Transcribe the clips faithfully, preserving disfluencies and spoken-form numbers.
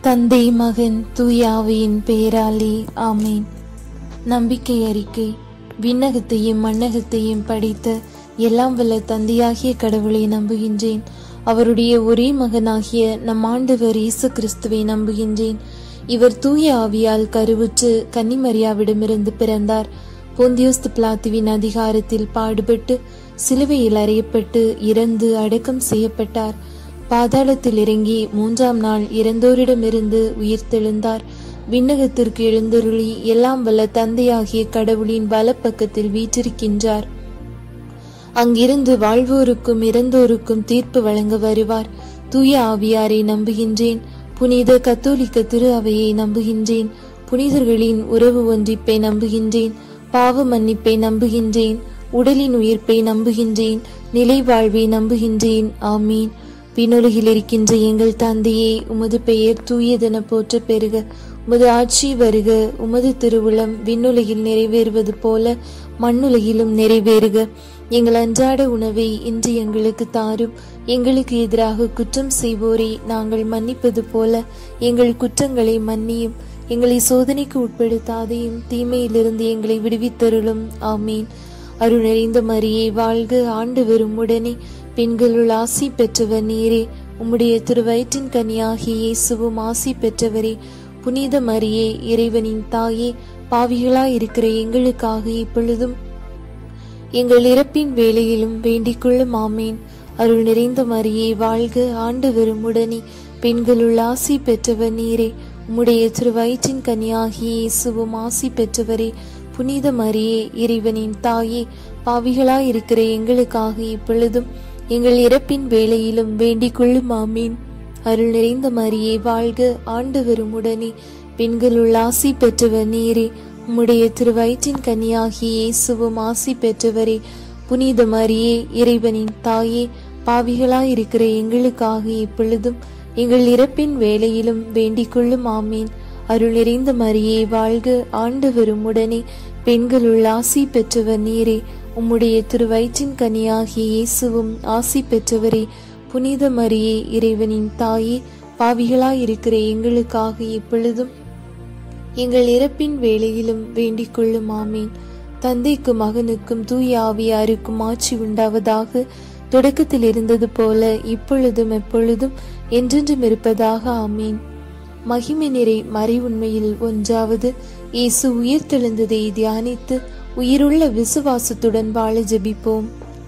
தந்தை, மகன், தூய ஆவியின் பெயராலே ஆமேன். நம்பிக்கை அறிக்கை. விண்ணகத்தையும் மண்ணகத்தையும் படைத்த எல்லாம் வல்ல தந்தையாகிய கடவுளை நம்புகின்றேன். அவருடைய ஒரே மகனாகிய நம் ஆண்டவர் இயேசு கிறிஸ்துவை நம்புகின்றேன். இவர் தூய ஆவியால் கருவுற்று கன்னிமரியாவிடமிருந்து பிறந்தார். பொந்தியோஸ் பிலாத்துவின் அதிகாரத்தில் பாடுபட்டு சிலுவையில் அறையப்பட்டு இறந்து அடக்கம் செய்யப்பட்டார். பாதாளத்தில் இறங்கி மூன்றாம் நாள் இறந்தோரிடமிருந்து உயிர்த்தெழுந்தார். விண்ணகத்திற்கு எழுந்தருளி எல்லாம் வல்ல தந்தையாகிய கடவுளின் வலப்பக்கத்தில் வீற்றிருக்கின்றார். அங்கிருந்து வாழ்வோருக்கும் இறந்தோருக்கும் தீர்ப்பு வழங்க வருவார். தூய ஆவியாரை நம்புகின்றேன். புனித கத்தோலிக்க திரு அவையை நம்புகின்றேன். புனிதர்களின் உறவு ஒன்றிப்பை நம்புகின்றேன். பாவ மன்னிப்பை நம்புகின்றேன். உடலின் உயிர்ப்பை நம்புகின்றேன். நிலை வாழ்வை நம்புகின்றேன். ஆமீன். விண்ணுலகில் இருக்கின்ற எங்கள் தந்தையே, உமது பெயர் தூயதென போற்ற பெறுக. உமது ஆட்சி வருக. உமது திருவுளம் விண்ணுலகில் நிறைவேறுவது போல மண்ணுலகிலும் நிறைவேறுக. எங்கள் அன்றாட உணவை இன்று எங்களுக்கு தாரும். எங்களுக்கு எதிராக குற்றம் செய்வோரை நாங்கள் மன்னிப்பது போல எங்கள் குற்றங்களை மன்னியும். எங்களை சோதனைக்கு உட்படுத்தாதையும் தீமையிலிருந்து எங்களை விடுவித்தருளும். ஆமீன். அருள் நிறைந்த மரியே வாழ்க. ஆண்டவர் உம்முடனே, பெண்களுள் ஆசி பெற்றவர் நீரே. உம்முடைய திருவயிற்றின் கனியாகிய இயேசுவும் ஆசி பெற்றவரே. புனித மரியே, இறைவனின் தாயே, பாவிகளாயிருக்கிற எங்களுக்காக இப்பொழுதும் எங்கள் இறப்பின் வேளையிலும் வேண்டிக் கொள்ளும். ஆமேன். அருள் நிறைந்த மரியே வாழ்க. ஆண்டவர் உம்முடனே, பெண்களுள் ஆசி பெற்றவர் நீரே. உம்முடைய திருவயிற்றின் கனியாகிய இயேசுவும் ஆசி பெற்றவரே. புனித மரியே, இறைவனின் தாயே, பாவிகளாயிருக்கிற எங்களுக்காக இப்பொழுதும் எங்கள் இறப்பின் வேளையிலும் வேண்டிக் கொள்ளும். ஆமீன். அருள் நிறைந்த மரியே வாழ்க. ஆண்டவர் உம்முடனே, பெண்களுள் ஆசி பெற்றவர் நீரே. உம்முடைய திருவயிற்றின் கனியாகிய இயேசுவும் ஆசி பெற்றவரே. புனித மரியே, இறைவனின் தாயே, பாவிகளாயிருக்கிற எங்களுக்காக இப்பொழுதும் எங்கள் இறப்பின் வேளையிலும் வேண்டிக் கொள்ளும். ஆமீன். அருள் நிறைந்த மரியே வாழ்க. ஆண்டவர் உம்முடனே, பெண்களுள் ஆசி பெற்றவர் நீரே. உம்முடைய திருவயிற்றின் கனியாகிய இயேசுவும் ஆசி பெற்றவரே. புனித மரியே, இறைவனின் தாயே, பாவிகளாயிருக்கிற எங்களுக்காக இப்பொழுதும் எங்கள் இறப்பின் வேளையிலும் வேண்டிக் கொள்ளும். ஆமீன். தந்தைக்கும் மகனுக்கும் தூய ஆவியாருக்கும் ஆட்சி உண்டாவதாக. தொடக்கத்தில் இருந்தது போல இப்பொழுதும் எப்பொழுதும் என்றென்றும் இருப்பதாக. ஆமீன். மகிமை நிறை மறை உண்மையில் ஒன்றாவது, இயேசு உயிர்த்தெழுந்ததை தியானித்து உயிருள்ள விசுவாசத்துடன் வாழ ஜெபிப்போம்.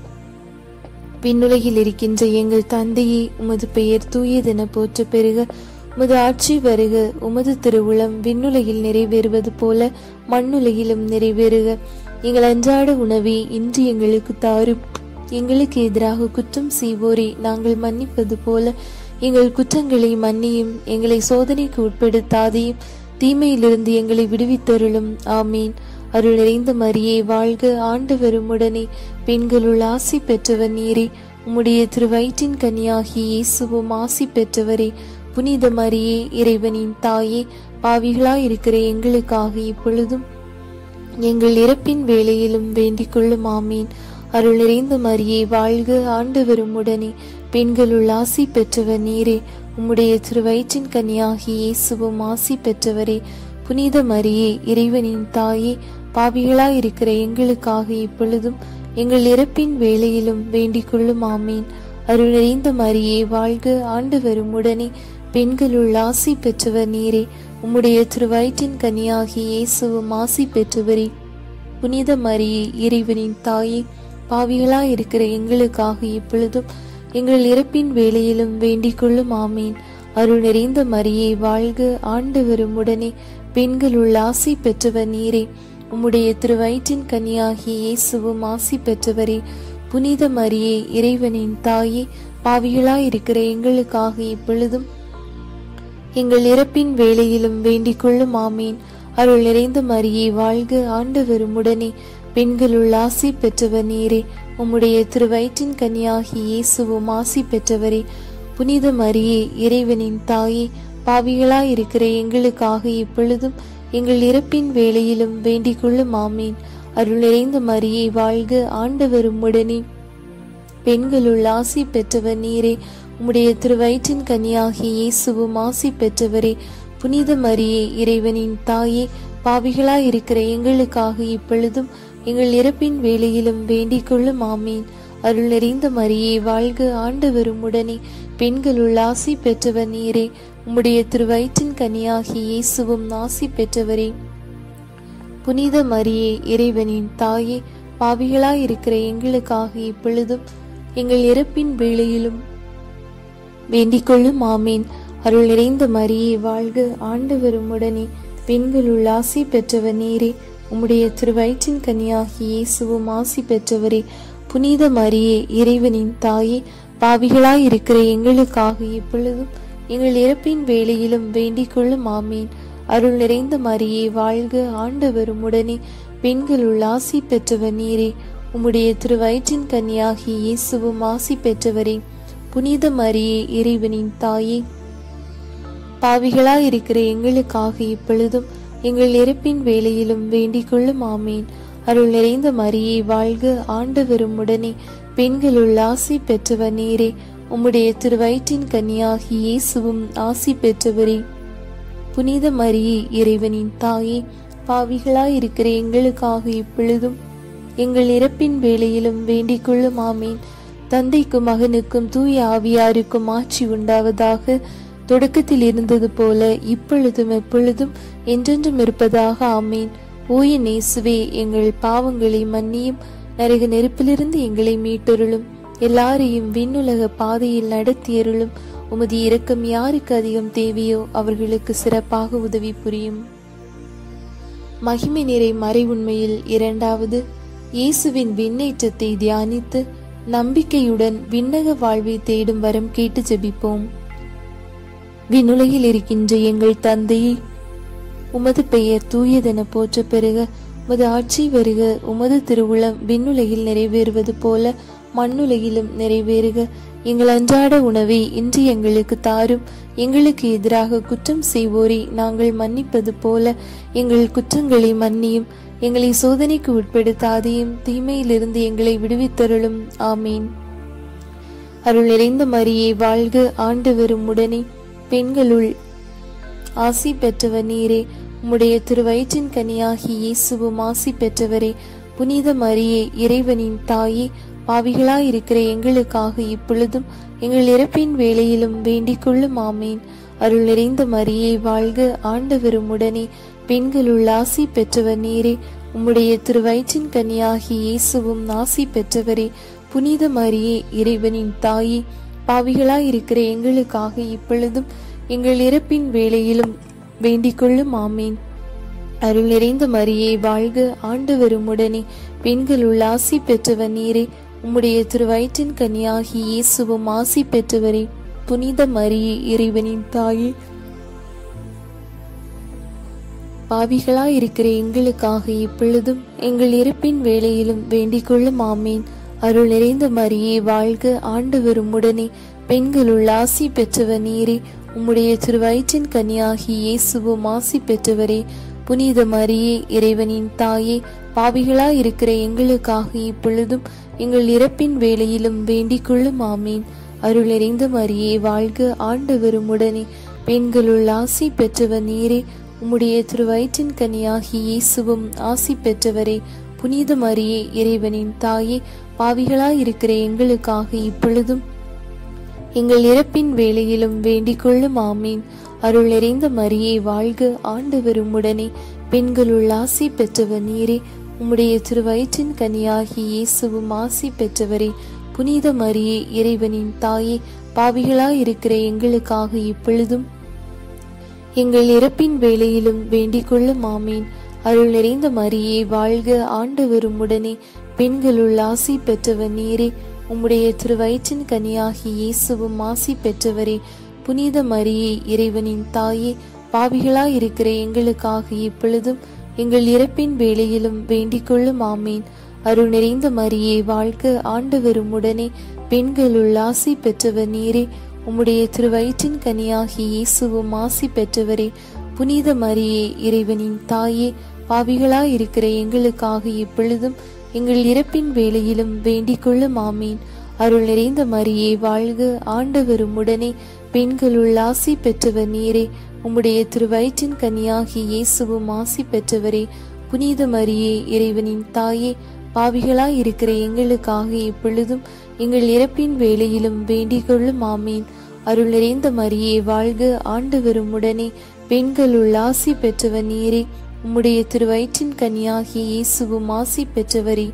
விண்ணுலகில் இருக்கின்ற எங்கள் தந்தையே, உமது பெயர் தூயதென போற்ற பெறுக. உமது ஆட்சி வருக. உமது திருவுளம் விண்ணுலகில் நிறைவேறுவது போல மண்ணுலகிலும் நிறைவேறுக. எங்கள் அன்றாட உணவை இன்று எங்களுக்கு தாரும். எங்களுக்கு எதிராக குற்றம் செய்வோரை நாங்கள் மன்னிப்பது போல எங்கள் குற்றங்களை மன்னியும். எங்களை சோதனைக்கு உட்படுத்தாதையும் தீமையிலிருந்து எங்களை விடுவித்தருளும். ஆமீன். அருள் நிறைந்த மரியே வாழ்க. ஆண்டவர் உம்முடனே, பெண்களுள் ஆசி பெற்றவர் நீரே. உம்முடைய திருவயிற்றின் கனியாகிய இயேசுவும் ஆசி பெற்றவரே. புனித மரியே, இறைவனின் தாயே, பாவிகளாயிருக்கிற எங்களுக்காக இப்பொழுதும் எங்கள் இறப்பின் வேளையிலும் வேண்டிக் கொள்ளும். ஆமீன். அருள் நிறைந்த மரியே வாழ்க. ஆண்டவர் உம்முடனே, பெண்களுள் ஆசி பெற்றவர் நீரே. உம்முடைய திருவயிற்றின் கனியாகிய இயேசுவும் ஆசி பெற்றவரே. புனித மரியே, இறைவனின் தாயே, பாவிகளாயிருக்கிற எங்களுக்காக இப்பொழுதும் எங்கள் இறப்பின் வேளையிலும் வேண்டிக் கொள்ளும். ஆமீன். அருள் நிறைந்த மரியே வாழ்க. ஆண்டவர் உம்முடனே, பெண்களுள் ஆசி பெற்றவர் நீரே. உம்முடைய திருவயிற்றின் கனியாகிய இயேசுவும் ஆசி பெற்றவரே. புனித மரியே, இறைவனின் தாயே, பாவிகளாயிருக்கிற எங்களுக்காக இப்பொழுதும் எங்கள் இறப்பின் வேளையிலும் வேண்டிக் கொள்ளும். ஆமீன். அருள் நிறைந்த மரியே வாழ்க. ஆண்டவர் உம்முடனே, பெண்களுள் ஆசி பெற்றவர் நீரே. உம்முடைய திருவயிற்றின் கனியாகிய இயேசுவும் ஆசி பெற்றவரே. புனித மரியே, இறைவனின் தாயே, பாவிகளாயிருக்கிற எங்களுக்காக இப்பொழுதும் எங்கள் இறப்பின் வேளையிலும் வேண்டிக் கொள்ளும். ஆமீன். அருள் நிறைந்த மரியே வாழ்க. ஆண்டவர் உம்முடனே, பெண்களுள் ஆசி பெற்றவர் நீரே. உம்முடைய திருவயிற்றின் கனியாகிய இயேசுவும் ஆசி பெற்றவரே. புனித மரியே, இறைவனின் தாயே, பாவிகளாயிருக்கிற எங்களுக்காக இப்பொழுதும் எங்கள் இறப்பின் வேளையிலும் வேண்டிக் கொள்ளும். ஆமீன். அருள் நிறைந்த மரியே வாழ்க. ஆண்டவர் உம்முடனே, பெண்களுள் ஆசி பெற்றவர் நீரே. உம்முடைய திருவயிற்றின் கனியாகிய இயேசுவும் ஆசி பெற்றவரே. புனித மரியே, இறைவனின் தாயே, பாவிகளாயிருக்கிற எங்களுக்காக இப்பொழுதும் எங்கள் இறப்பின் வேளையிலும் வேண்டிக் கொள்ளும். ஆமீன். அருள் நிறைந்த மரியே, வாழ்க, ஆண்டவரும் உடனே. பெண்களுள் ஆசி பெற்றவர் நீரே. உம்முடைய திருவயிற்றின் கனியாகிய இயேசுவும் ஆசி பெற்றவரே. புனித மரியே, இறைவனின் தாயே, பாவிகளாயிருக்கிற எங்களுக்காக இப்பொழுதும் எங்கள் இறப்பின் வேளையிலும் வேண்டிக் கொள்ளும். ஆமீன். அருள் நிறைந்த மரியே, வாழ்க, ஆண்டவரும் உடனே. பெண்களுள் ஆசி பெற்றவர் நீரே. உம்முடைய திருவயிற்றின் கனியாகிய இயேசுவும் ஆசி பெற்றவரே. புனித மரியே, இறைவனின் தாயே, பாவிகளாயிருக்கிற எங்களுக்காக இப்பொழுதும் எங்கள் இறப்பின் வேளையிலும் வேண்டிக் கொள்ளும். ஆமீன். அருள் நிறைந்த மரியே, வாழ்க, ஆண்டவரும் உடனே. பெண்களுள் ஆசி பெற்றவர் நீரே. உம்முடைய திருவயிற்றின் கனியாகிய இயேசுவும் ஆசி பெற்றவரே. புனித மரியே, இறைவனின் தாயே, பாவிகளாயிருக்கிற எங்களுக்காக இப்பொழுதும் எங்கள் இறப்பின் வேளையிலும் வேண்டிக் கொள்ளும். ஆமீன். அருள் நிறைந்த மரியே, வாழ்க, ஆண்டவரும் உடனே. பெண்களுள் ஆசி பெற்றவர் நீரே. உம்முடைய திருவயிற்றின் கனியாகிய இயேசுவும் ஆசி பெற்றவரே. புனித மரியே, இறைவனின் தாயே, பாவிகளாயிருக்கிற எங்களுக்காக இப்பொழுதும் எங்கள் இறப்பின் வேளையிலும் வேண்டிக் கொள்ளும். ஆமீன். தந்தைக்கும் மகனுக்கும் தூய ஆவியாருக்கும் ஆட்சி உண்டாவதாக. தொடக்கத்தில் இருந்தது போல இப்பொழுதும் எப்பொழுதும் என்றென்றும் இருப்பதாக. ஆமீன். ஓய நேசுவே, எங்கள் பாவங்களை மன்னியும், நரக நெருப்பிலிருந்து எங்களை மீட்டருளும், எல்லாரையும் விண்ணுலக பாதையில் நடத்தியருளும். உமது இரக்கம் யாருக்கு அதிகம் தேவையோ அவர்களுக்கு சிறப்பாக உதவி புரியும். மகிமை நிறை மறை உண்மையில் இரண்டாவது, இயேசுவின் விண்ணேற்றத்தை தியானித்து நம்பிக்கையுடன் விண்ணக வாழ்வை தேடும் வரம் கேட்டு ஜெபிப்போம். விண்ணுலகில் இருக்கின்ற எங்கள் தந்தையே, உமது பெயர் தூயதென போற்ற பெறுக. உமது ஆட்சி வருக. உமது திருவுளம் விண்ணுலகில் நிறைவேறுவது போல மண்ணுலகிலும் நிறைவேறுக. எங்கள் அன்றாட உணவை இன்று எங்களுக்கு தாரும். எங்களுக்கு எதிராக குற்றம் செய்வோரை நாங்கள் மன்னிப்பது போல எங்கள் குற்றங்களை மன்னியும். எங்களை சோதனைக்கு உட்படுத்தாதையும், தீமையிலிருந்து எங்களை விடுவித்தருளும். ஆமீன். அருள் நிறைந்த மரியே, வாழ்க, ஆண்டவரும் உடனே. பெண்களுள் ஆசி பெற்றவர் நீரே. உம்முடைய திருவயிற்றின் கனியாகிய இயேசுவும் ஆசி பெற்றவரே. புனித மரியே, இறைவனின் தாயே, பாவிகளாயிருக்கிற எங்களுக்காக இப்பொழுதும் எங்கள் இறப்பின் வேளையிலும் வேண்டிக் கொள்ளும். ஆமீன். அருள் நிறைந்த மரியே, வாழ்க, ஆண்டவரும் உடனே. பெண்களுள் ஆசி பெற்றவர் நீரே. உம்முடைய திருவயிற்றின் கனியாகிய இயேசுவும் ஆசி பெற்றவரே. புனித மரியே, இறைவனின் தாயே, பாவிகளாயிருக்கிற எங்களுக்காக இப்பொழுதும் எங்கள் இறப்பின் வேளையிலும் வேண்டிக் கொள்ளும். ஆமீன். அருள் நிறைந்த மரியே, வாழ்க, ஆண்டவரும் உடனே. பெண்களுள் ஆசி பெற்றவர் நீரே. உம்முடைய திருவயிற்றின் கனியாகிய இயேசுவும் ஆசி பெற்றவரே. புனித மரியே, இறைவனின் தாயே, பாவிகளாயிருக்கிற எங்களுக்காக இப்பொழுதும் எங்கள் இறப்பின் வேளையிலும் வேண்டிக் கொள்ளும். ஆமீன். அருள் நிறைந்த மரியே, வாழ்க, ஆண்டவரும் உடனே. பெண்களுள் ஆசி பெற்றவர் நீரே. உம்முடைய திருவயிற்றின் கனியாகிய இயேசுவும் ஆசி பெற்றவரே. புனித மரியே, இறைவனின் தாயே, பாவிகளாயிருக்கிற எங்களுக்காக இப்பொழுதும் எங்கள் இறப்பின் வேளையிலும் வேண்டிக் கொள்ளும். ஆமீன். அருள் நிறைந்த மரியே, வாழ்க, ஆண்டவரும் உடனே. பெண்களுள் ஆசி பெற்றவர் நீரே. உம்முடைய திருவயிற்றின் கனியாகிய இயேசுவும் ஆசி பெற்றவரே. புனித மரியே, இறைவனின் தாயே, பாவிகளாயிருக்கிற எங்களுக்காக இப்பொழுதும் எங்கள் இறப்பின் வேளையிலும் வேண்டிக் கொள்ளும். ஆமீன். அருள் நிறைந்த மரியே, வாழ்க, ஆண்டவரும் உடனே. பெண்களுள் ஆசி பெற்றவர் நீரே. உம்முடைய திருவயிற்றின் கனியாகிய இயேசுவும் ஆசி பெற்றவரே. புனித மரியே, இறைவனின் தாயே, பாவிகளாயிருக்கிற எங்களுக்காக இப்பொழுதும் எங்கள் இறப்பின் வேளையிலும் வேண்டிக் கொள்ளும். ஆமீன். அருள் நிறைந்த மரியே, வாழ்க, ஆண்டவரும் உடனே. பெண்களுள் ஆசி பெற்றவர் நீரே. உம்முடைய திருவயிற்றின் கனியாகிய இயேசுவும் ஆசி பெற்றவரே. புனித மரியே, இறைவனின் தாயே, பாவிகளாயிருக்கிற எங்களுக்காக இப்பொழுதும் எங்கள் இறப்பின் வேளையிலும் வேண்டிக் கொள்ளும். ஆமீன். அருள் நிறைந்த மரியே, வாழ்க, ஆண்டவரும் உடனே. பெண்களுள் ஆசி பெற்றவர் நீரே. உம்முடைய திருவயிற்றின் கனியாகிய இயேசுவும் ஆசி பெற்றவரே. புனித மரியே, இறைவனின் தாயே, பாவிகளாயிருக்கிற எங்களுக்காக இப்பொழுதும் எங்கள் இறப்பின் வேளையிலும் வேண்டிக் கொள்ளும். ஆமீன். அருள் நிறைந்த மரியே வாழ்க, ஆண்டவர் உம்முடனே, பெண்களுள் ஆசி பெற்றவர் நீரே. உம்முடைய திருவயிற்றின் கனியாகி இயேசுவும் ஆசி பெற்றவரே. புனித மரியே, இறைவனின் தாயே, பாவிகளாய் இருக்கிற எங்களுக்காக இப்பொழுதும் எங்கள் இறப்பின் வேளையிலும் வேண்டிக் கொள்ளும். ஆமீன். அருள் நிறைந்த மரியே வாழ்க, ஆண்டவர் உம்முடனே, பெண்களுள் ஆசி பெற்றவர் நீரே. உம்முடைய திருவயிற்றின் கனியாகி இயேசுவும் ஆசி பெற்றவரே.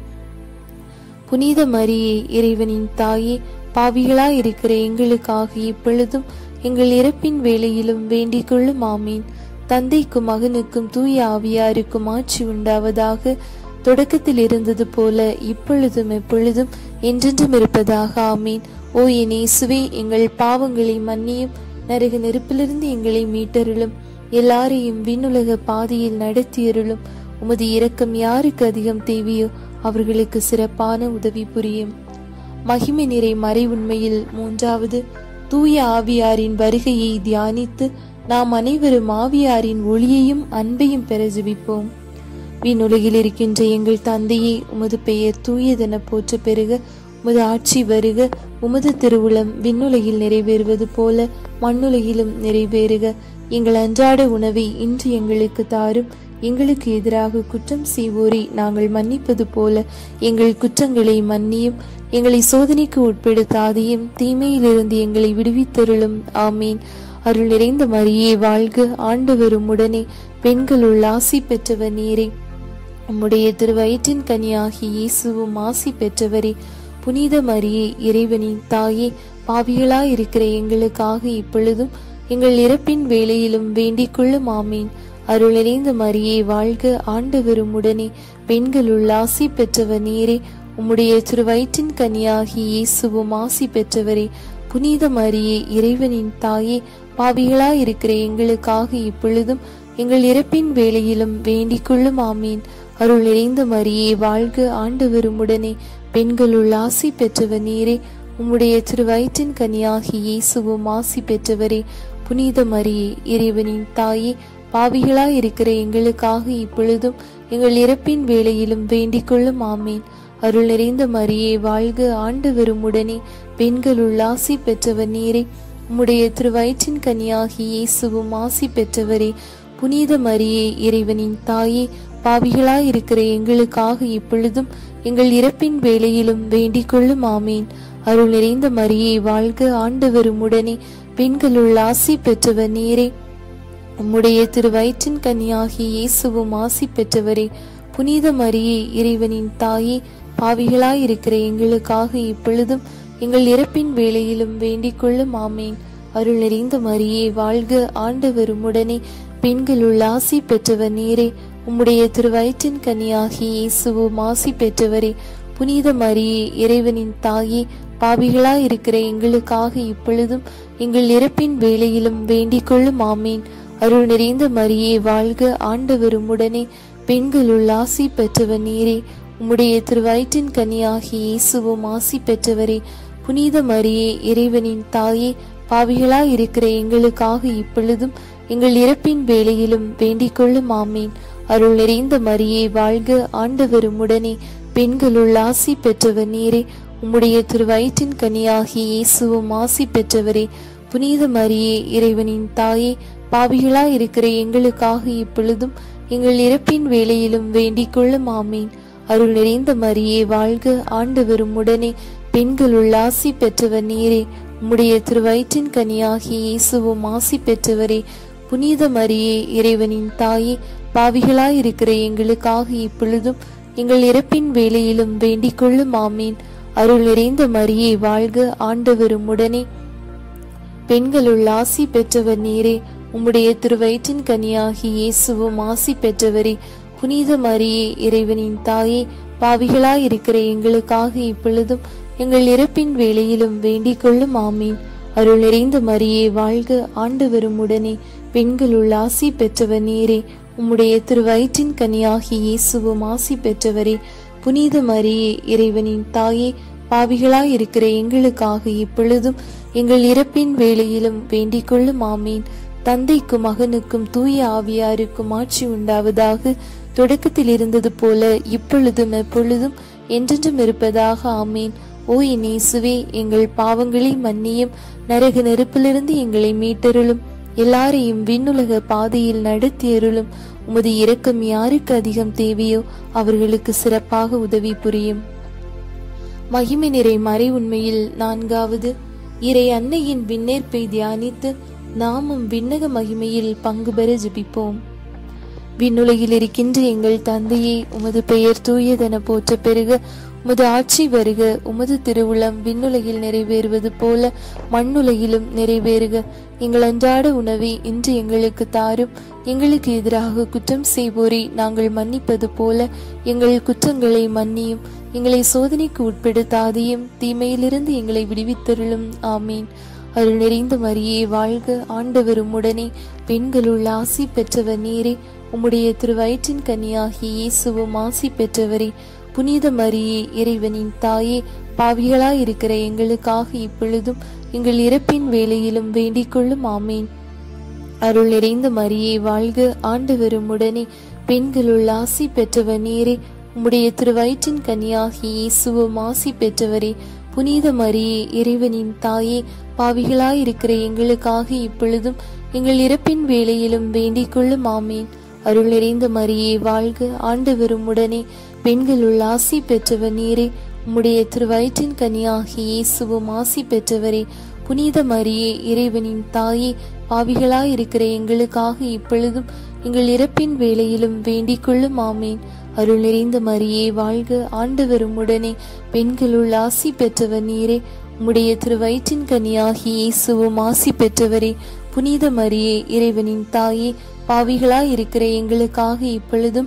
புனித மரியே, இறைவனின் தாயே, பாவிகளாய் இருக்கிற எங்களுக்காக இப்பொழுதும் எங்கள் இறப்பின் வேளையிலும் வேண்டிக் கொள்ளும். ஆமீன். தந்தைக்கும் மகனுக்கும் தூய ஆவியாருக்கும் ஆட்சி உண்டாவதாக. தொடக்கத்தில் இருந்தது போல இப்பொழுதும் எப்பொழுதும் என்றென்றும் இருப்பதாக. ஆமீன். ஓ என் இயேசுவே, எங்கள் பாவங்களை மன்னியும், நரக நெருப்பிலிருந்து எங்களை மீட்டருளும், எல்லாரையும் விண்ணுலக பாதையில் நடத்தியருளும். உமது இரக்கம் யாருக்கு அதிகம் தேவையோ அவர்களுக்கு சிறப்பான உதவி புரியும். மகிமை நிறை மறை உண்மையில் மூன்றாவது, தூய ஆவியாரின் வருகையை தியானித்து நாம் அனைவரும் ஆவியாரின் ஒளியையும் அன்பையும் பெற ஜெபிப்போம். விண்ணுலகில் இருக்கின்ற எங்கள் தந்தையே, உமது பெயர் தூயதென போற்ற பெருக, உமது ஆட்சி வருக, உமது திருவுளம் விண்ணுலகில் நிறைவேறுவது போல மண்ணுலகிலும் நிறைவேறுக. எங்கள் அன்றாட உணவை இன்று எங்களுக்கு தாரும். எங்களுக்கு எதிராக குற்றம் செய்வோரை நாங்கள் மன்னிப்பது போல எங்கள் குற்றங்களை மன்னியும். எங்களை சோதனைக்கு உட்படுத்தாதையும், தீமையிலிருந்து எங்களை விடுவித்தருளும். ஆமீன். அருள் நிறைந்த மரியே வாழ்க, ஆண்டவர் உம்முடனே, பெண்களுள் ஆசி பெற்றவர் நீரே. உம்முடைய திருவயிற்றின் கனியாகி இயேசுவும் ஆசி பெற்றவரே. புனித மரியே, இறைவனின் தாயே, பாவிகளாய் இருக்கிற எங்களுக்காக இப்பொழுதும் எங்கள் இறப்பின் வேளையிலும் வேண்டிக் கொள்ளும். ஆமீன். அருள் நிறைந்த மரியே வாழ்க, ஆண்டவர் உம்முடனே, பெண்களுள் ஆசி பெற்றவர் நீரே. உம்முடைய திருவயிற்றின் கனியாகி இயேசுவும் ஆசி பெற்றவரே. புனித மரியே, இறைவனின் தாயே, பாவிகளாய் இருக்கிற எங்களுக்காக இப்பொழுதும் எங்கள் இறப்பின் வேளையிலும் வேண்டிக் கொள்ளும். ஆமீன். அருள் நிறைந்த மரியே வாழ்க, ஆண்டவர் உம்முடனே, பெண்களுள் ஆசி பெற்றவர் நீரே. உம்முடைய திருவயிற்றின் கனியாகி இயேசுவும் ஆசி பெற்றவரே. புனித மரியே, இறைவனின் தாயே, பாவிகளாய் இருக்கிற எங்களுக்காக இப்பொழுதும் எங்கள் இறப்பின் வேளையிலும் வேண்டிக் கொள்ளும். ஆமீன். அருள் நிறைந்த மரியே வாழ்க, ஆண்டவர் உம்முடனே, பெண்களுள் ஆசி பெற்றவர் நீரே. உம்முடைய திருவயிற்றின் கனியாகி இயேசுவும் ஆசி பெற்றவரே. புனித மரியே, இறைவனின் தாயே, பாவிகளாய் இருக்கிற எங்களுக்காக இப்பொழுதும் எங்கள் இறப்பின் வேளையிலும் வேண்டிக் கொள்ளும். ஆமீன். அருள் நிறைந்த மரியே வாழ்க, ஆண்டவர் உம்முடனே, பெண்களுள் ஆசி பெற்றவர் நீரே. உம்முடைய திருவயிற்றின் கனியாகி இயேசுவும் ஆசி பெற்றவரே. புனித மரியே, இறைவனின் தாயே, பாவிகளாய் இருக்கிற எங்களுக்காக இப்பொழுதும் எங்கள் இறப்பின் வேளையிலும் வேண்டிக் கொள்ளும். ஆமீன். அருள் நிறைந்த மரியே வாழ்க, ஆண்டவர் உம்முடனே, பெண்களுள் ஆசி பெற்றவர் நீரே. உம்முடைய திருவயிற்றின் கனியாகி இயேசுவும் ஆசி பெற்றவரே. புனித மரியே, இறைவனின் தாயே, பாவிகளாய் இருக்கிற எங்களுக்காக இப்பொழுதும் எங்கள் இறப்பின் வேளையிலும் வேண்டிக் கொள்ளும். ஆமீன். அருள் நிறைந்த மரியே வாழ்க, ஆண்டவர் உம்முடனே, பெண்களுள் ஆசி பெற்றவர் நீரே. உம்முடைய திருவயிற்றின் கனியாகி இயேசுவும் ஆசி பெற்றவரே. புனித மரியே, இறைவனின் தாயே, பாவிகளாய் இருக்கிற எங்களுக்காக இப்பொழுதும் எங்கள் இறப்பின் வேளையிலும் வேண்டிக் கொள்ளும். ஆமீன். அருள் நிறைந்த மரியே வாழ்க, ஆண்டவர் உம்முடனே, பெண்களுள் ஆசி பெற்றவர் நீரே. உம்முடைய திருவயிற்றின் கனியாகி இயேசுவும் ஆசி பெற்றவரே. புனித மரியே, இறைவனின் தாயே, பாவிகளாய் இருக்கிற எங்களுக்காக இப்பொழுதும் எங்கள் இறப்பின் வேளையிலும் வேண்டிக் கொள்ளும். ஆமீன். அருள் நிறைந்த மரியே வாழ்க, ஆண்டவர் உம்முடனே, பெண்களுள் ஆசி பெற்றவர் நீரே. உம்முடைய திருவயிற்றின் கனியாகி இயேசுவும் ஆசி பெற்றவரே. புனித மரியே, இறைவனின் தாயே, பாவிகளாய் இருக்கிற எங்களுக்காக இப்பொழுதும் எங்கள் இறப்பின் வேளையிலும் வேண்டிக் கொள்ளும். ஆமீன். அருள் நிறைந்த மரியே வாழ்க, ஆண்டவர் உம்முடனே, பெண்களுள் ஆசி பெற்றவர் நீரே. உம்முடைய திருவயிற்றின் கனியாகி இயேசுவும் ஆசி பெற்றவரே. புனித மரியே, இறைவனின் தாயே, பாவிகளாய் இருக்கிற எங்களுக்காக இப்பொழுதும் எங்கள் இறப்பின் வேளையிலும் வேண்டிக் கொள்ளும். ஆமீன். அருள் நிறைந்த மரியே வாழ்க, ஆண்டவர் உம்முடனே, பெண்களுள் ஆசி பெற்றவர் நீரே. உம்முடைய திருவயிற்றின் கனியாகி இயேசுவும் ஆசி பெற்றவரே. புனித மரியே, இறைவனின் தாயே, பாவிகளாய் இருக்கிற எங்களுக்காக இப்பொழுதும் எங்கள் இறப்பின் வேளையிலும் வேண்டிக் கொள்ளும். ஆமீன். தந்தைக்கும் மகனுக்கும் தூய ஆவியாருக்கும் ஆட்சி உண்டாவதாக. தொடக்கத்தில் இருந்தது போல இப்பொழுதும் எப்பொழுதும் என்றென்றும் இருப்பதாக. ஆமீன். ஓ என் இயேசுவே, எங்கள் பாவங்களை மன்னியும், நரக நெருப்பிலிருந்து எங்களை மீட்டருளும், எல்லாரையும் விண்ணுலக பாதையில் நடத்தியருளும். உமது இரக்கம் யாருக்கு அதிகம் தேவையோ அவர்களுக்கு சிறப்பாக உதவி புரியும். மகிமை நிறை மறை உண்மையில் நான்காவது, இறை அன்னையின் விண்ணேற்பை தியானித்து நாமும் விண்ணக மகிமையில் பங்கு பெற ஜெபிப்போம். விண்ணுலகில் இருக்கின்ற எங்கள் தந்தையே, உமது பெயர் தூயதென போற்ற பெருக, உமது ஆட்சி வருக, உமது திருவுளம் விண்ணுலகில் நிறைவேறுவது போல மண்ணுலகிலும் நிறைவேறுக. எங்கள் அன்றாட உணவை இன்று எங்களுக்கு தாரும். எங்களுக்கு எதிராக குற்றம் செய்வோரை நாங்கள் மன்னிப்பது போல எங்கள் குற்றங்களை மன்னியும். எங்களை சோதனைக்கு உட்படுத்தாதையும், தீமையிலிருந்து எங்களை விடுவித்தருளும். ஆமீன். அருள் நிறைந்த மரியே வாழ்க, ஆண்டவரும் உடனே பெண்களுள் ஆசி பெற்றவர் நீரே. உம்முடைய திருவயிற்றின் கனியாகிய இயேசுவும் ஆசி பெற்றவரே. புனித மரியே, இறைவனின் தாயே, பாவிகளாயிருக்கிற எங்களுக்காக இப்பொழுதும் எங்கள் இறப்பின் வேளையிலும் வேண்டிக் கொள்ளும். ஆமீன். அருள் நிறைந்த மரியே வாழ்க, ஆண்டவரும் உடனே பெண்களுள் ஆசி பெற்றவர் நீரே. உம்முடைய திருவயிற்றின் கனியாகிய இயேசுவும் ஆசி பெற்றவரே. புனித மரியே, இறைவனின் தாயே, பாவிகளாயிருக்கிற எங்களுக்காக இப்பொழுதும் எங்கள் இறப்பின் வேளையிலும் வேண்டிக் கொள்ளும். ஆமீன். அருள் நிறைந்த மரியே வாழ்க, ஆண்டவரும் உடனே பெண்களுள் ஆசி பெற்றவர் நீரே. உம்முடைய திருவயிற்றின் கனியாகிய இயேசுவும் ஆசி பெற்றவரே. புனித மரியே, இறைவனின் தாயே, பாவிகளாயிருக்கிற எங்களுக்காக இப்பொழுதும் எங்கள் இறப்பின் வேளையிலும் வேண்டிக் கொள்ளும். ஆமீன். அருள் நிறைந்த மரியே வாழ்க, ஆண்டவரும் உடனே பெண்களுள் ஆசி பெற்றவர் நீரே. உம்முடைய திருவயிற்றின் கனியாகிய இயேசுவும் ஆசி பெற்றவரே. புனித மரியே, இறைவனின் தாயே, பாவிகளாயிருக்கிற எங்களுக்காக இப்பொழுதும்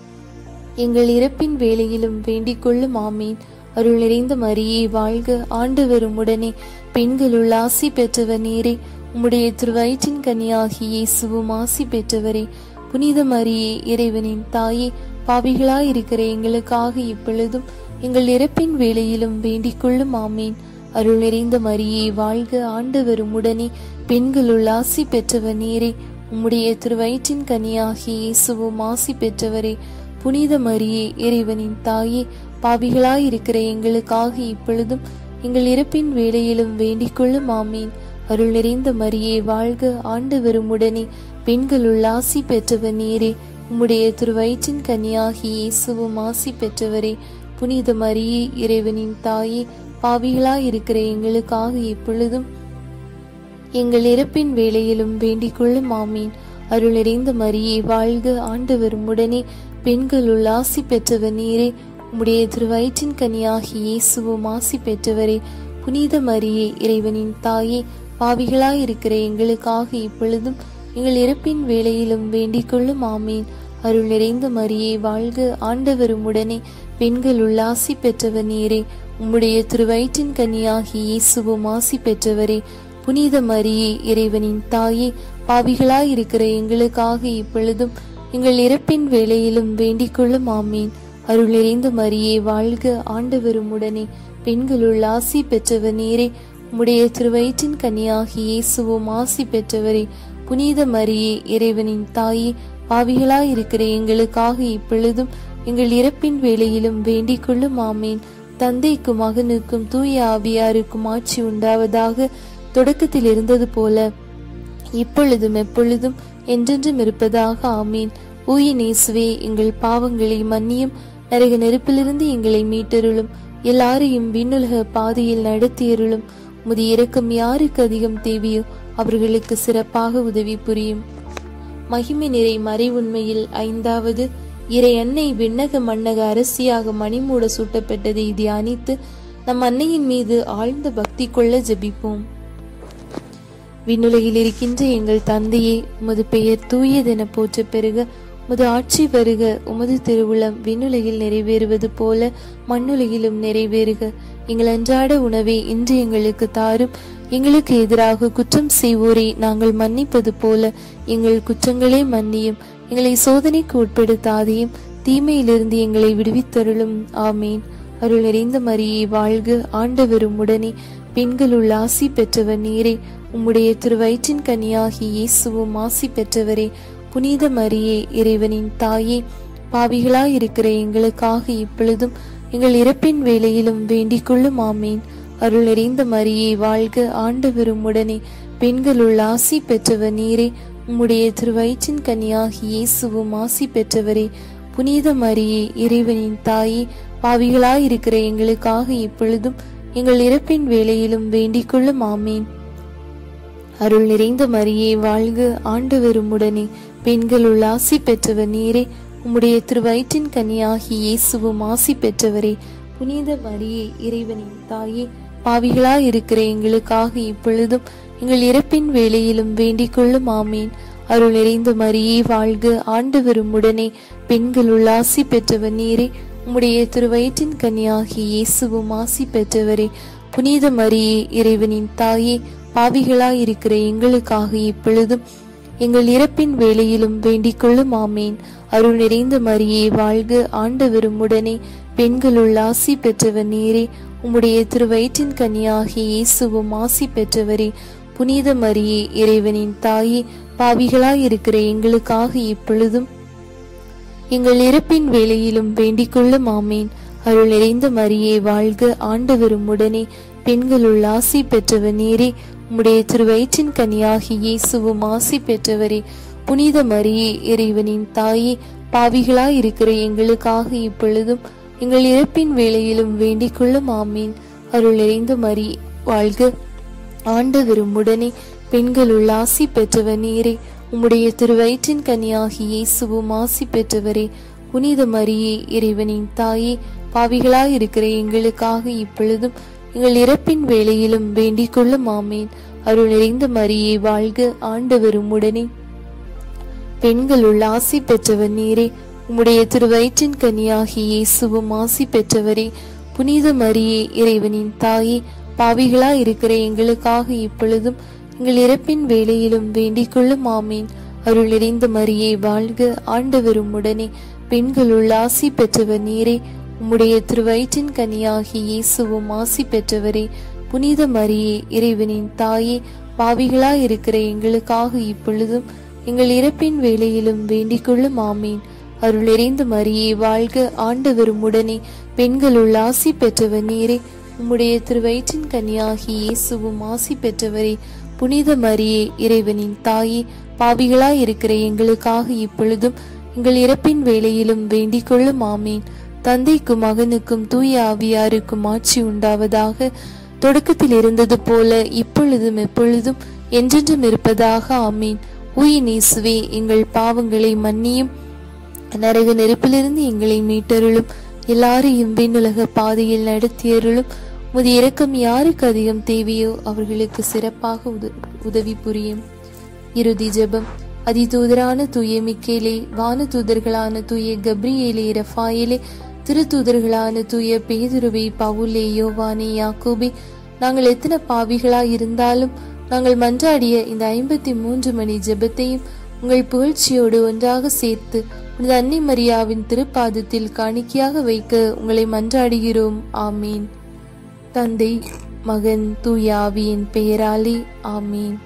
எங்கள் இறப்பின் வேளையிலும் வேண்டிக் கொள்ளும். ஆமீன். அருள் நிறைந்த மரியே வாழ்க, ஆண்டவரும் உடனே பெண்களுள் ஆசி பெற்றவர் நீரே. உம்முடைய திருவயிற்றின் கனியாகிய இயேசுவும் ஆசி பெற்றவரே. புனித மரியே, இறைவனின் தாயே, பாவிகளாயிருக்கிற எங்களுக்காக இப்பொழுதும் எங்கள் இறப்பின் வேளையிலும் வேண்டிக் கொள்ளும். ஆமீன். அருள் நிறைந்த மரியே வாழ்க, ஆண்டவரும் உடனே பெண்களுள் ஆசி பெற்றவர் நீரே. உம்முடைய திருவயிற்றின் கனியாகிய இயேசுவும் ஆசி பெற்றவரே. புனித மரியே, இறைவனின் தாயே, பாவிகளாயிருக்கிற எங்களுக்காக இப்பொழுதும் எங்கள் இறப்பின் வேளையிலும் வேண்டிக் கொள்ளும். ஆமீன். அருள் நிறைந்த மரியே வாழ்க, ஆண்டவரும் உடனே பெண்களுள் ஆசி பெற்றவர் நீரே. உம்முடைய திருவயிற்றின் கனியாகிய இயேசுவும் ஆசி பெற்றவரே. புனித மரியே, இறைவனின் தாயே, பாவிகளாயிருக்கிற எங்களுக்காக இப்பொழுதும் எங்கள் இறப்பின் வேளையிலும் வேண்டிக் கொள்ளும். ஆமீன். அருள் நிறைந்த மரியே வாழ்க, ஆண்டவரும் உடனே பெண்களுள் ஆசி பெற்றவர் நீரே. உம்முடைய திருவயிற்றின் கனியாகிய இயேசுவும் ஆசி பெற்றவரே. புனித மரியே, இறைவனின் தாயே, பாவிகளாயிருக்கிற எங்களுக்காக இப்பொழுதும் எங்கள் இறப்பின் வேளையிலும் வேண்டிக் கொள்ளும். ஆமீன். அருள் நிறைந்த மரியே வாழ்க, ஆண்டவரும் உடனே பெண்களுள் ஆசி பெற்றவர் நீரே. உம்முடைய திருவயிற்றின் கனியாகிய இயேசுவும் ஆசி பெற்றவரே. புனித மரியே, இறைவனின் தாயே, பாவிகளாயிருக்கிற எங்களுக்காக இப்பொழுதும் எங்கள் இறப்பின் வேளையிலும் வேண்டிக் கொள்ளும். ஆமீன். அருள் நிறைந்த மரியே வாழ்க, ஆண்டவரும் உடனே பெண்களுள் ஆசி பெற்றவர் நீரே. உம்முடைய திருவயிற்றின் கனியாகிய இயேசுவும் ஆசி பெற்றவரே. புனித மரியே, இறைவனின் தாயே, பாவிகளாயிருக்கிற எங்களுக்காக இப்பொழுதும் எங்கள் இறப்பின் வேளையிலும் வேண்டிக் கொள்ளும். ஆமீன். தந்தைக்கும் மகனுக்கும் தூய ஆவியாருக்கும் ஆட்சி உண்டாவதாக. தொடக்கத்தில் இருந்தது போல இப்பொழுதும் எப்பொழுதும் என்றென்றும் இருப்பதாக. ஆமீன். ஊய நேசுவே, எங்கள் பாவங்களை மன்னியும், நரக நெருப்பிலிருந்து எங்களை மீட்டருளும், எல்லாரையும் விண்ணுலக பாதையில் நடத்தியருளும். உமது இரக்கம் யாருக்கு அதிகம் தேவையோ அவர்களுக்கு சிறப்பாக உதவி புரியும். மகிமை நிறை மறை உண்மையில் ஐந்தாவது, இறை அன்னை விண்ணக மன்னக அரசியாக மணிமூட சூட்டப்பட்டதை தியானித்து நம் அன்னையின் மீது ஆழ்ந்த பக்தி கொள்ள ஜெபிப்போம். விண்ணுலகில் இருக்கின்ற எங்கள் தந்தையே, உமது பெயர் தூயதென போற்ற பெருக, உமது ஆட்சி வருக, உமது திருவுளம் விண்ணுலகில் நிறைவேறுவது போல மண்ணுலகிலும் நிறைவேறுக. எங்கள் அன்றாட உணவை இன்று எங்களுக்கு தாரும். எங்களுக்கு எதிராக குற்றம் செய்வோரை நாங்கள் மன்னிப்பது போல எங்கள் குற்றங்களே மன்னியும். எங்களை சோதனைக்கு உட்படுத்தாதையும், தீமையிலிருந்து எங்களை விடுவித்தருளும். ஆமீன். அருள் நிறைந்த மரியே வாழ்க, ஆண்டவரும் உடனே பெண்களுள் ஆசி பெற்றவர் நீரே. உம்முடைய திருவயிற்றின் கனியாகிய இயேசுவும் ஆசி பெற்றவரே. புனித மரியே, இறைவனின் தாயே, பாவிகளாயிருக்கிற எங்களுக்காக இப்பொழுதும் எங்கள் இறப்பின் வேளையிலும் வேண்டிக் கொள்ளும் ஆமீன். அருள் நிறைந்த மரியே வாழ்க, ஆண்டவர் உம்முடனே, பெண்களுள் ஆசி பெற்றவர் நீரே. உம்முடைய திருவயிற்றின் கனியாகி இயேசுவும் ஆசி பெற்றவரே. புனித மரியே, இறைவனின் தாயே, பாவிகளாயிருக்கிற எங்களுக்காக இப்பொழுதும் எங்கள் இறப்பின் வேளையிலும் வேண்டிக் கொள்ளும் ஆமீன். அருள் நிறைந்த மரியே வாழ்க, ஆண்டவர் உம்முடனே, பெண்களுள் ஆசி பெற்றவர் நீரே. உம்முடைய திருவயிற்றின் கனியாகி இயேசுவும் ஆசி பெற்றவரே. புனித மரியே, இறைவனின் தாயே, பாவிகளாயிருக்கிற எங்களுக்காக இப்பொழுதும் எங்கள் இறப்பின் வேளையிலும் வேண்டிக் கொள்ளும் ஆமீன். அருள் நிறைந்த மரியே வாழ்க, ஆண்டவர் உம்முடனே, பெண்களுள் ஆசி பெற்றவர் நீரே. உம்முடைய திருவயிற்றின் கனியாகி இயேசுவும் ஆசி பெற்றவரே. புனித மரியே, இறைவனின் தாயே, பாவிகளாயிருக்கிற எங்களுக்காக இப்பொழுதும் எங்கள் இறப்பின் வேளையிலும் வேண்டிக் கொள்ளும் ஆமீன். அருள் நிறைந்த மரியே வாழ்க, ஆண்டவர் உம்முடனே, பெண்களுள் ஆசி பெற்றவர் நீரே. உம்முடைய திருவயிற்றின் கனியாகி இயேசுவும் ஆசி பெற்றவரே. புனித மரியே, இறைவனின் தாயே, பாவிகளாயிருக்கிற எங்களுக்காக இப்பொழுதும் எங்கள் இறப்பின் வேளையிலும் வேண்டிக் கொள்ளும் ஆமீன். அருள் நிறைந்த மரியே வாழ்க, ஆண்டவர் உம்முடனே, பெண்களுள் ஆசி பெற்றவர் நீரே. உம்முடைய திருவயிற்றின் கனியாகி இயேசுவும் ஆசி பெற்றவரே. புனித மரியே, இறைவனின் தாயே, பாவிகளாயிருக்கிற எங்களுக்காக இப்பொழுதும் எங்கள் இறப்பின் வேளையிலும் வேண்டிக் கொள்ளும் ஆமீன். அருள் நிறைந்த மரியே வாழ்க, ஆண்டவர் உம்முடனே, பெண்களுள் ஆசி பெற்றவர் நீரே. உம்முடைய திருவயிற்றின் கனியாகி இயேசுவும் ஆசி பெற்றவரே. புனித மரியே, இறைவனின் தாயே, பாவிகளாயிருக்கிற எங்களுக்காக இப்பொழுதும் எங்கள் இறப்பின் வேளையிலும் வேண்டிக் கொள்ளும் ஆமீன். அருள் நிறைந்த மரியே வாழ்க, ஆண்டவர் உம்முடனே, பெண்களுள் ஆசி பெற்றவர் நீரே. உம்முடைய திருவயிற்றின் கனியாகி இயேசுவும் ஆசி பெற்றவரே. புனித மரியே, இறைவனின் தாயே, பாவிகளாயிருக்கிற எங்களுக்காக இப்பொழுதும் எங்கள் இறப்பின் வேளையிலும் வேண்டிக் கொள்ளும் ஆமீன். அருள் நிறைந்த மரியே வாழ்க, ஆண்டவர் உம்முடனே, பெண்களுள் ஆசி பெற்றவர் நீரே. உம்முடைய திருவயிற்றின் கனியாகி இயேசுவும் ஆசி பெற்றவரே. புனித மரியே, இறைவனின் தாயே, பாவிகளாயிருக்கிற எங்களுக்காக இப்பொழுதும் எங்கள் இறப்பின் வேளையிலும் வேண்டிக் கொள்ளும் ஆமீன். அருள் நிறைந்த மரியே வாழ்க, ஆண்டவர் உம்முடனே, பெண்களுள் ஆசி பெற்றவர் நீரே. உம்முடைய திருவயிற்றின் கனியாகி இயேசுவும் ஆசி பெற்றவரே. புனித மரியே, இறைவனின் தாயே, பாவிகளாயிருக்கிற எங்களுக்காக இப்பொழுதும் எங்கள் இறப்பின் வேளையிலும் வேண்டிக் கொள்ளும் ஆமீன். தந்தைக்கும் மகனுக்கும் தூய ஆவியாருக்கும் ஆட்சி உண்டாவதாக. தொடக்கத்தில் இருந்தது போல இப்பொழுதும் எப்பொழுதும் என்றென்றும் இருப்பதாக ஆமீன். உயிர் இயேசுவே, எங்கள் பாவங்களை மன்னியும், நரக நெருப்பிலிருந்து எங்களை மீட்டருளும், எல்லாரையும் விண்ணுலக பாதையில் நடத்தியருளும். உமது இரக்கம் யாருக்கு அதிகம் தேவையோ அவர்களுக்கு சிறப்பாக உத உதவி புரியும். இறுதி ஜெபம். அதிதூதரான தூய மிக்கேலே, வான தூதர்களான தூய கப்ரியேலே, ரஃபாயேலே, திருத்தூதர்களான தூய பேதுருவே, பவுலே, யோவானே, யாக்கோபே, நாங்கள் எத்தனை பாவிகளாய் இருந்தாலும் நாங்கள் மன்றாடிய இந்த ஐம்பத்தி மூன்று மணி ஜெபத்தையும் உங்கள் புகழ்ச்சியோடு ஒன்றாக சேர்த்து உனது அன்னை மரியாவின் திருப்பாதத்தில் காணிக்கையாக வைக்க உங்களை மன்றாடுகிறோம். ஆமீன். தந்தை, மகன், தூய ஆவியின் பெயராலே. ஆமீன்.